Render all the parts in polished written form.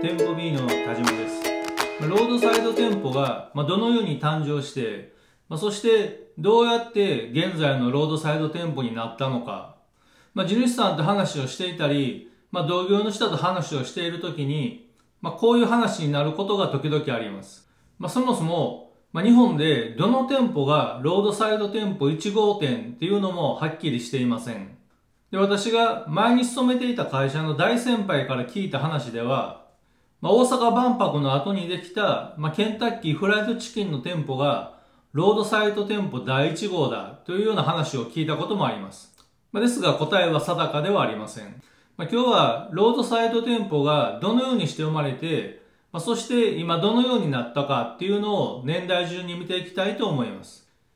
店舗 B の田島です。ロードサイド店舗がどのように誕生して、そしてどうやって現在のロードサイド店舗になったのか、地主さんと話をしていたり、同業の人と話をしているときに、こういう話になることが時々あります。そもそも、日本でどの店舗がロードサイド店舗1号店っていうのもはっきりしていません。で、私が前に勤めていた会社の大先輩から聞いた話では、大阪万博の後にできた、ケンタッキーフライドチキンの店舗がロードサイド店舗第1号だというような話を聞いたこともあります。ですが答えは定かではありません。今日はロードサイド店舗がどのようにして生まれて、そして今どのようになったかっていうのを年代順に見ていきたいと思います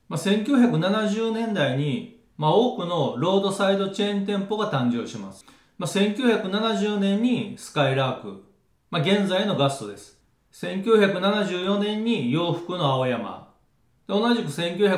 。1970年代に多くのロードサイドチェーン店舗が誕生します。1970年にスカイラーク、現在のガストです。1974年に洋服の青山。同じく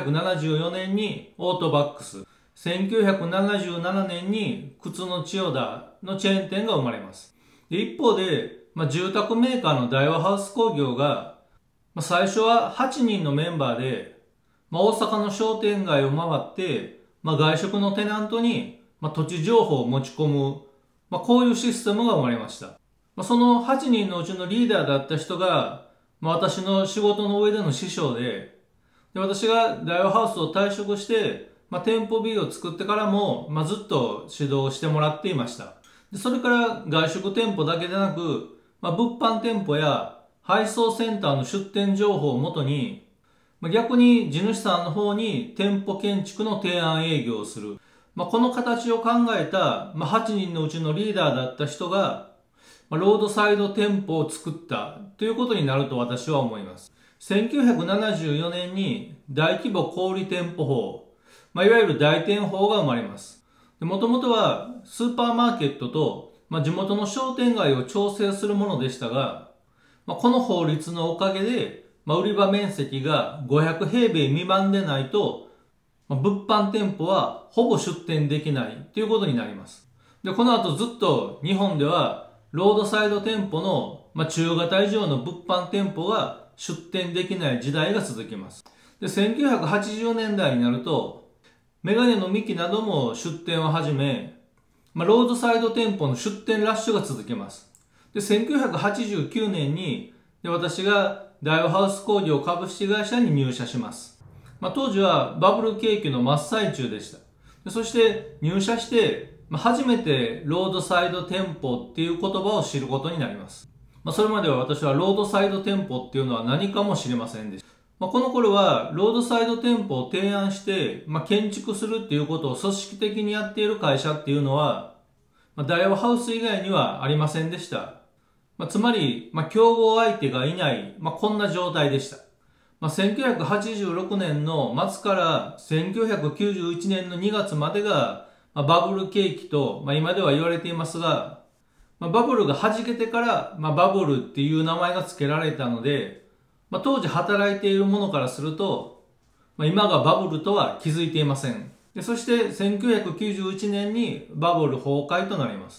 1974年にオートバックス。1977年に靴の千代田のチェーン店が生まれます。一方で、住宅メーカーの大和ハウス工業が、最初は8人のメンバーで、大阪の商店街を回って、外食のテナントに、土地情報を持ち込む、こういうシステムが生まれました。その8人のうちのリーダーだった人が、私の仕事の上での師匠で、私が大和ハウスを退職して、店舗 B を作ってからも、ずっと指導してもらっていました。それから外食店舗だけでなく、物販店舗や配送センターの出店情報をもとに、逆に地主さんの方に店舗建築の提案営業をする。この形を考えた、8人のうちのリーダーだった人が、ロードサイド店舗を作ったということになると私は思います。1974年に大規模小売店舗法、いわゆる大店法が生まれます。もともとはスーパーマーケットと、地元の商店街を調整するものでしたが、この法律のおかげで、売り場面積が500平米未満でないと、物販店舗はほぼ出店できないということになります。で、この後ずっと日本ではロードサイド店舗の、中型以上の物販店舗が出店できない時代が続きます。で、1980年代になると、メガネのミキなども出店を始め、ロードサイド店舗の出店ラッシュが続きます。で、1989年に私が大和ハウス工業株式会社に入社します。当時はバブル景気の真っ最中でした。で、そして入社して、初めてロードサイド店舗っていう言葉を知ることになります。それまでは私はロードサイド店舗っていうのは何かも知りませんでした。この頃はロードサイド店舗を提案して、建築するっていうことを組織的にやっている会社っていうのは、大和ハウス以外にはありませんでした。つまり、競合相手がいない、こんな状態でした。1986年の末から1991年の2月までが、バブル景気と、今では言われていますが、バブルが弾けてから、バブルっていう名前が付けられたので、当時働いている者からすると、今がバブルとは気づいていません。で、そして1991年にバブル崩壊となります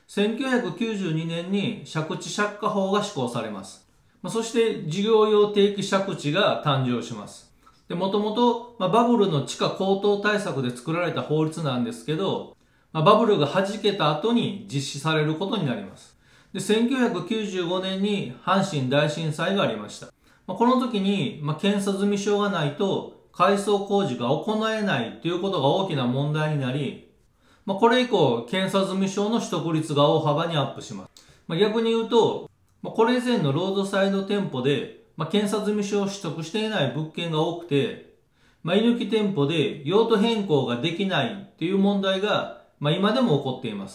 。1992年に借地借家法が施行されます。そして事業用定期借地が誕生します。で、もともとバブルの地価高騰対策で作られた法律なんですけど、バブルが弾けた後に実施されることになります。で、1995年に阪神大震災がありました。この時に、検査済証がないと改装工事が行えないということが大きな問題になり、これ以降、検査済証の取得率が大幅にアップします。逆に言うと、これ以前のロードサイド店舗で、検査済証を取得していない物件が多くて、居抜き店舗で用途変更ができないっていう問題が、今でも起こっています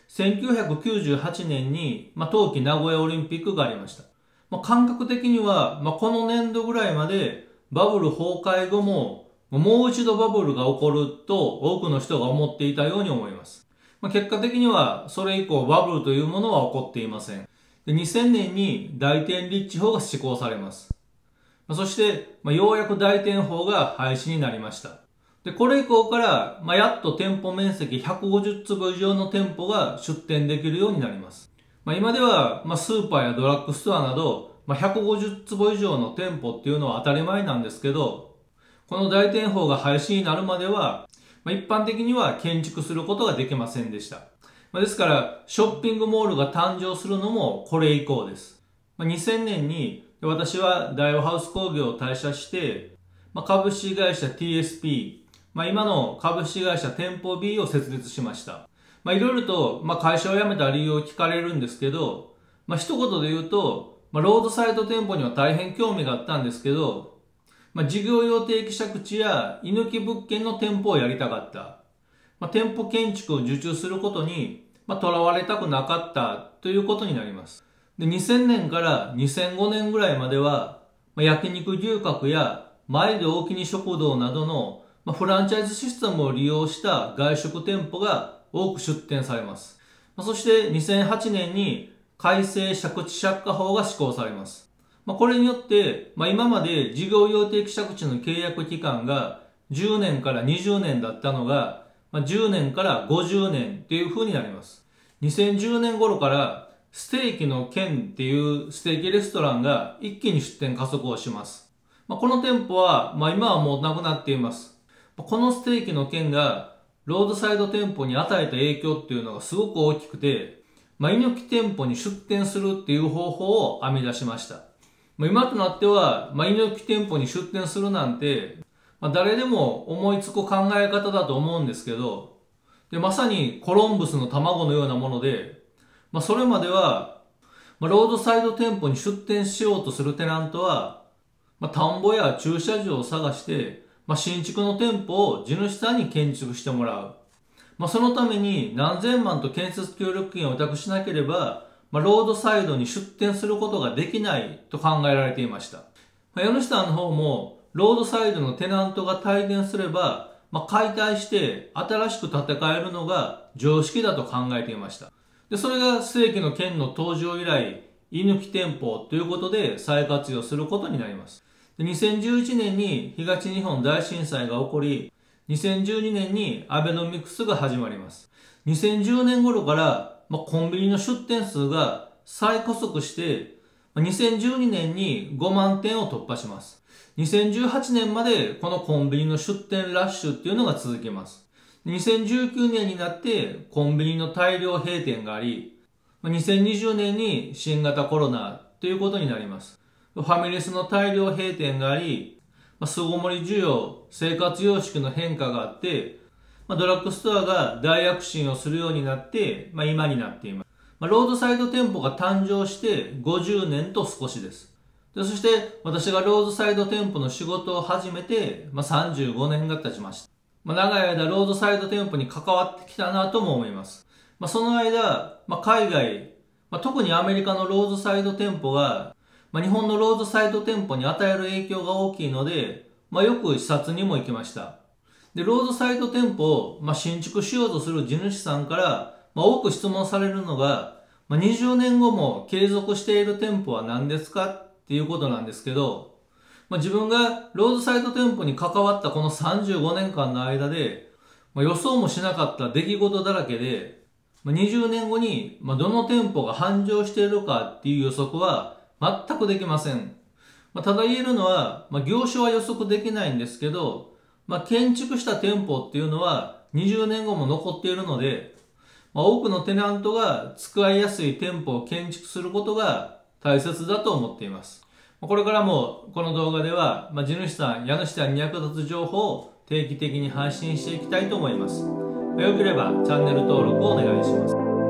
。1998年に、冬季名古屋オリンピックがありました。感覚的には、この年度ぐらいまでバブル崩壊後も、もう一度バブルが起こると多くの人が思っていたように思います。結果的にはそれ以降バブルというものは起こっていません。で、2000年に大店立地法が施行されます。そして、ようやく大店法が廃止になりました。で、これ以降から、やっと店舗面積150坪以上の店舗が出店できるようになります。 今では、スーパーやドラッグストアなど、150坪以上の店舗っていうのは当たり前なんですけど、この大店舗が廃止になるまでは、一般的には建築することができませんでした。ですから、ショッピングモールが誕生するのもこれ以降です。2000年に私は大和ハウス工業を退社して、株式会社 TSP、今の株式会社店舗 B を設立しました。いろいろと、会社を辞めた理由を聞かれるんですけど、一言で言うと、ロードサイド店舗には大変興味があったんですけど、事業用定期借地や居抜き物件の店舗をやりたかった。店舗建築を受注することに、とらわれたくなかったということになります。で、2000年から2005年ぐらいまでは、焼肉牛角や前で大きに食堂などのフランチャイズシステムを利用した外食店舗が多く出店されます。そして2008年に改正借地借家法が施行されます。これによって、今まで事業用定期借地の契約期間が10年から20年だったのが、10年から50年っていう風になります。2010年頃からステーキの県っていうステーキレストランが一気に出店加速をします。この店舗は、今はもうなくなっています。このステーキの県がロードサイド店舗に与えた影響っていうのがすごく大きくて、居抜き店舗に出店するっていう方法を編み出しました。今となっては、居抜き店舗に出店するなんて、誰でも思いつく考え方だと思うんですけど、で、まさにコロンブスの卵のようなもので、それまでは、ロードサイド店舗に出店しようとするテナントは、田んぼや駐車場を探して、新築の店舗を地主さんに建築してもらう。そのために何千万と建設協力金を委託しなければ、ロードサイドに出店することができないと考えられていました。家主さんの方も、ロードサイドのテナントが退店すれば、解体して新しく建て替えるのが常識だと考えていました。で、それが世紀の県の登場以来、居抜き店舗ということで再活用することになります。で、2011年に東日本大震災が起こり、2012年にアベノミクスが始まります。2010年頃から、コンビニの出店数が再加速して、2012年に5万店を突破します。2018年までこのコンビニの出店ラッシュっていうのが続きます。2019年になってコンビニの大量閉店があり、2020年に新型コロナということになります。ファミレスの大量閉店があり、巣ごもり需要、生活様式の変化があって、ドラッグストアが大躍進をするようになって、今になっています。ロードサイド店舗が誕生して50年と少しです。で、そして私がロードサイド店舗の仕事を始めて、35年が経ちました。長い間ロードサイド店舗に関わってきたなとも思います。その間、海外、特にアメリカのロードサイド店舗が、日本のロードサイド店舗に与える影響が大きいので、よく視察にも行きました。で、ロードサイド店舗を、新築しようとする地主さんから、多く質問されるのが、20年後も継続している店舗は何ですかっていうことなんですけど、自分がロードサイド店舗に関わったこの35年間の間で、予想もしなかった出来事だらけで、20年後にどの店舗が繁盛しているかっていう予測は全くできません。ただ言えるのは、業種は予測できないんですけど、建築した店舗っていうのは20年後も残っているので、多くのテナントが使いやすい店舗を建築することが大切だと思っています。これからもこの動画では、地主さん、家主さんに役立つ情報を定期的に配信していきたいと思います。よければチャンネル登録をお願いします。